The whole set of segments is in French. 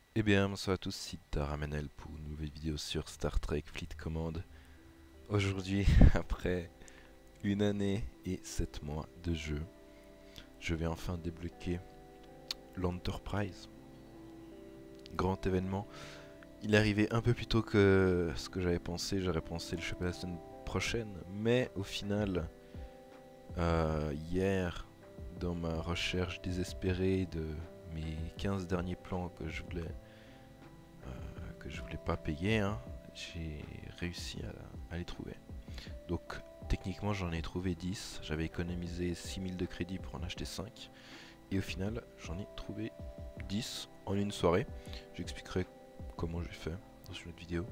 Eh bien, bonsoir à tous, c'est Daramenel pour une nouvelle vidéo sur Star Trek Fleet Command. Aujourd'hui, après une année et 7 mois de jeu, je vais enfin débloquer l'Enterprise. Grand événement. Il est arrivé un peu plus tôt que ce que j'avais pensé. J'aurais pensé le choper la semaine prochaine. Mais au final, hier, dans ma recherche désespérée de mes 15 derniers plans que je voulais pas payer, hein, j'ai réussi à les trouver. Donc techniquement j'en ai trouvé 10, j'avais économisé 6000 de crédit pour en acheter 5. Et au final j'en ai trouvé 10 en une soirée. J'expliquerai comment j'ai fait dans une autre vidéo.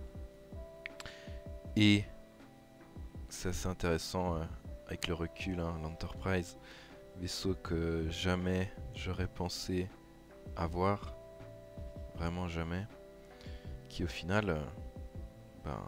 Et c'est assez intéressant avec le recul, hein, l'Enterprise, vaisseau que jamais j'aurais pensé avoir, vraiment jamais, qui au final, ben,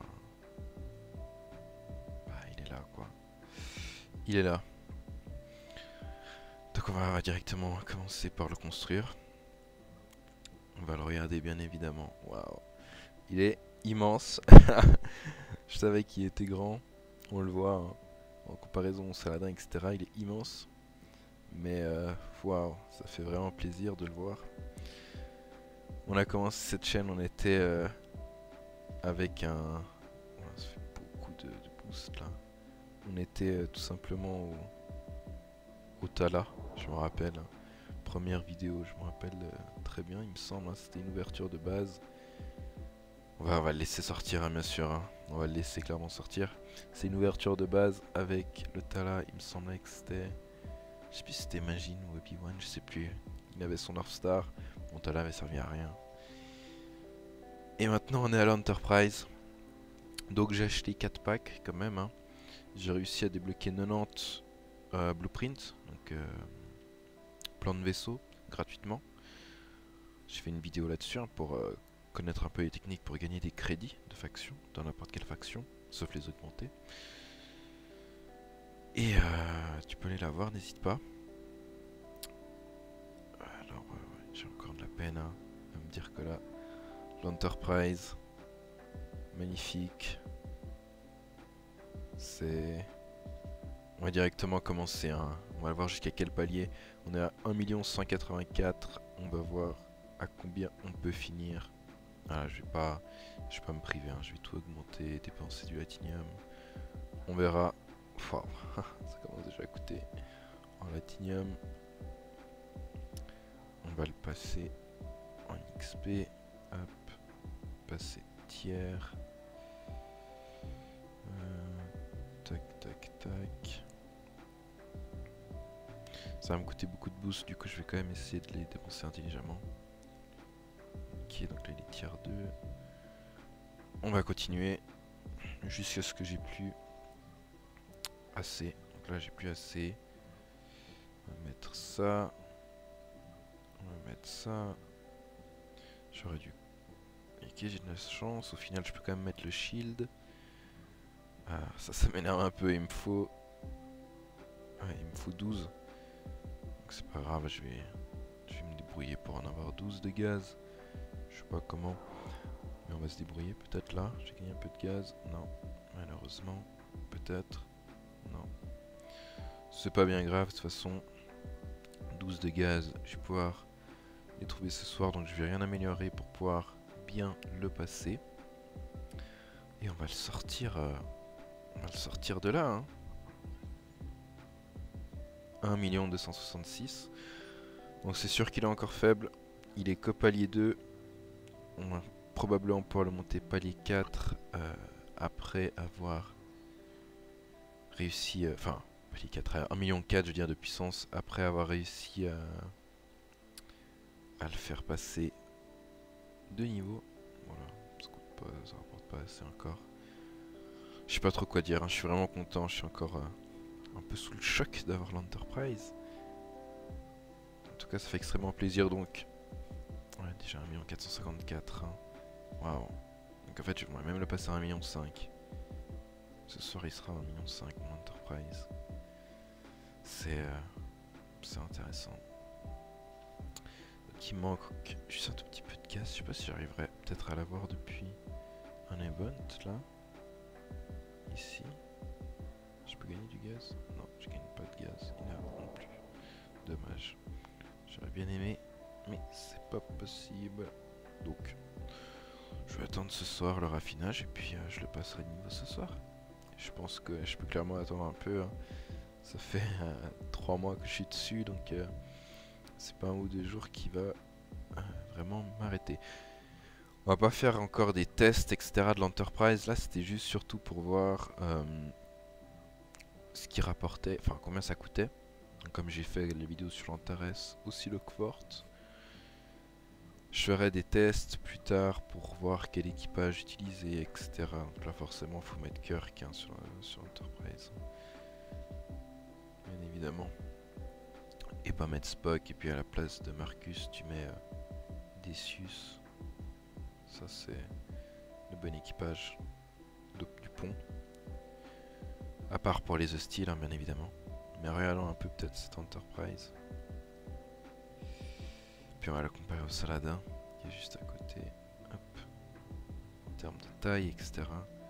il est là quoi. Il est là. Donc on va directement commencer par le construire. On va le regarder bien évidemment. Waouh. Il est immense. Je savais qu'il était grand. On le voit hein, en comparaison au Saladin, etc. Il est immense. Mais waouh, ça fait vraiment plaisir de le voir. On a commencé cette chaîne, on était avec un... Oh, ça fait beaucoup de boost là. On était tout simplement au Tala, je me rappelle. Première vidéo, je me rappelle très bien, il me semble. Hein, c'était une ouverture de base. On va le laisser sortir, hein, bien sûr. Hein. On va le laisser clairement sortir. C'est une ouverture de base avec le Tala. Il me semblait que c'était... Je sais plus si c'était Magin ou Obi-Wan, je sais plus. Il avait son North Star. Mon Tala avait servi à rien. Et maintenant, on est à l'Enterprise. Donc j'ai acheté 4 packs quand même. Hein. J'ai réussi à débloquer 90 blueprints. Donc plan de vaisseau, gratuitement. J'ai fait une vidéo là-dessus hein, pour connaître un peu les techniques pour gagner des crédits de faction dans n'importe quelle faction, sauf les augmenter. Et tu peux aller la voir, n'hésite pas. Alors, ouais, j'ai encore de la peine hein, à me dire que là, l'Enterprise, magnifique. C'est... On va directement commencer, hein. On va voir jusqu'à quel palier. On est à 1 184 000. On va voir à combien on peut finir. Ah, je vais pas me priver, hein. Je vais tout augmenter, dépenser du latinium. On verra. Wow. Ça commence déjà à coûter. En latinium, on va le passer en XP. Hop, passer tiers. Tac, tac, tac. Ça va me coûter beaucoup de boost, du coup je vais quand même essayer de les dépenser intelligemment. Ok, donc là il est tiers 2. On va continuer jusqu'à ce que j'ai plus assez. Donc là j'ai plus assez. On va mettre ça. On va mettre ça. J'aurais dû... Ok, j'ai de la chance. Au final je peux quand même mettre le shield. Ah, ça m'énerve un peu. Il me faut... Ouais, il me faut 12. Donc c'est pas grave, je vais me débrouiller pour en avoir 12 de gaz. Je sais pas comment. Mais on va se débrouiller peut-être là. J'ai gagné un peu de gaz. Non, malheureusement. Peut-être. Non. C'est pas bien grave de toute façon. 12 de gaz, je vais pouvoir les trouver ce soir. Donc je vais rien améliorer pour pouvoir bien le passer. Et on va le sortir. On va le sortir de là. Hein. 1 266 000. Donc c'est sûr qu'il est encore faible. Il est que palier 2. On va probablement pouvoir le monter palier 4 après avoir réussi... Enfin, palier 4 à 1,4 million je veux dire de puissance après avoir réussi à le faire passer de niveau. Voilà, ça rapporte pas assez encore. Je sais pas trop quoi dire, hein. Je suis vraiment content, je suis encore un peu sous le choc d'avoir l'Enterprise. En tout cas, ça fait extrêmement plaisir donc. Ouais, déjà 1 454 000. Hein. Waouh. Donc en fait, je vais même le passer à 1,5 million. Ce soir, il sera à 1,5 million mon Enterprise. C'est intéressant. qu'il manque juste un tout petit peu de gaz. Je sais pas si j'arriverai peut-être à l'avoir depuis un event là. Ici. Je peux gagner du gaz? Non, je gagne pas de gaz. Il n'a non plus. Dommage. J'aurais bien aimé, mais c'est pas possible. Donc, je vais attendre ce soir le raffinage et puis je le passerai de niveau ce soir. Je pense que je peux clairement attendre un peu. Hein. Ça fait 3 mois que je suis dessus, donc c'est pas un ou deux jours qui va vraiment m'arrêter. On va pas faire encore des tests, etc. de l'Enterprise. Là, c'était juste surtout pour voir ce qui rapportait, enfin combien ça coûtait. Comme j'ai fait les vidéos sur l'Antares, aussi le Kvort. Je ferai des tests plus tard pour voir quel équipage utiliser, etc. Donc là, forcément, faut mettre Kirk hein, sur l'Enterprise. Bien évidemment. Et pas mettre Spock, et puis à la place de Marcus, tu mets Decius. Ça, c'est le bon équipage du pont. À part pour les hostiles, hein, bien évidemment. Mais regardons un peu peut-être cette Enterprise. Puis on va la comparer au Saladin, qui est juste à côté. Hop. En termes de taille, etc.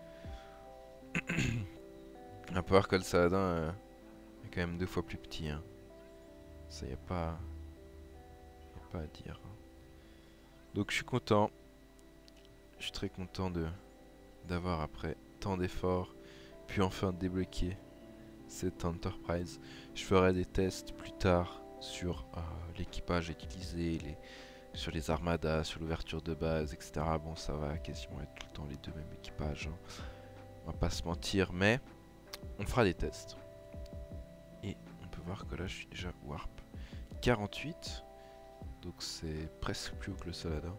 On peut voir que le Saladin est quand même 2 fois plus petit. Hein. Ça, y a pas à dire. Hein. Donc je suis content. Je suis très content d'avoir après tant d'efforts pu enfin débloquer cette Enterprise. Je ferai des tests plus tard sur l'équipage utilisé, sur les armadas, sur l'ouverture de base, etc. Bon, ça va quasiment être tout le temps les deux mêmes équipages. Hein. On va pas se mentir, mais on fera des tests. Et on peut voir que là, je suis déjà Warp 48. Donc c'est presque plus haut que le Saladin.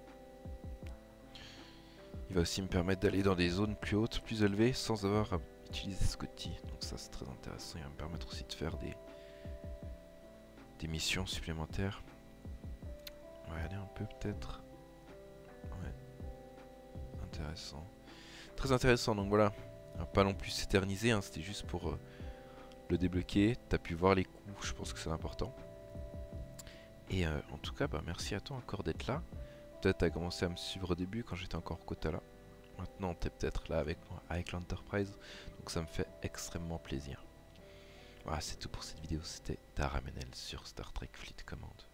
Il va aussi me permettre d'aller dans des zones plus hautes, plus élevées, sans avoir à utiliser Scotty. Donc ça, c'est très intéressant. Il va me permettre aussi de faire des missions supplémentaires. On va regarder un peu peut-être. Ouais. Intéressant. Très intéressant, donc voilà. Pas non plus s'éterniser, hein, c'était juste pour le débloquer. T'as pu voir les coups, je pense que c'est important. Et en tout cas, bah, merci à toi encore d'être là. Peut-être t'as commencé à me suivre au début quand j'étais encore Kotala. Maintenant t'es peut-être là avec moi, avec l'Enterprise. Donc ça me fait extrêmement plaisir. Voilà, c'est tout pour cette vidéo. C'était Daramenel sur Star Trek Fleet Command.